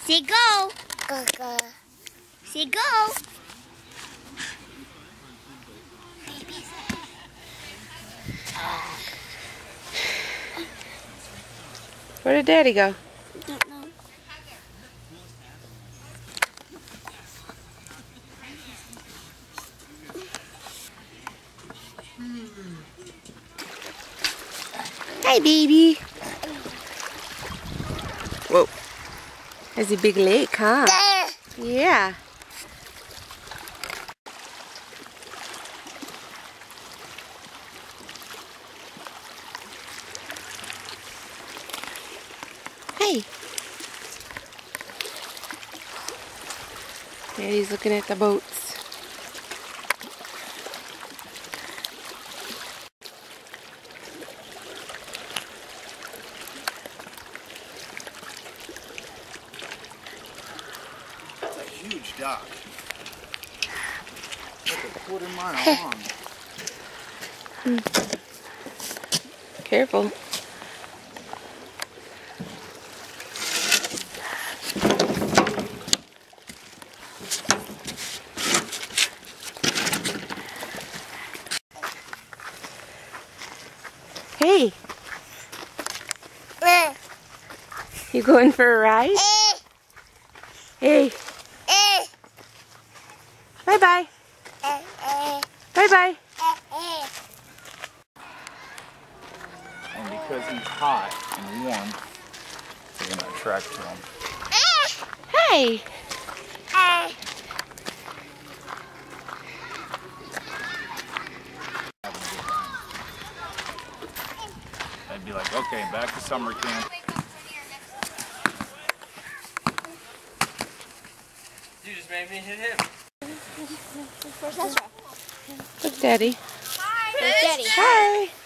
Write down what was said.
Say go. Say go. Where did Daddy go? I don't know. Hi, baby. Whoa. That's a big lake, huh? Yeah. Hey. Daddy's looking at the boats. That's a huge dock. Like a quarter-mile long. Careful. Hey. You going for a ride? Hey. Bye-bye. Bye-bye. And because he's hot and warm, they're going to attract to him. Hey. I'd be like, okay, back to summer camp. You just made me hit him. Where's Ezra? Look, Daddy. Hi. Where's Daddy? Hi.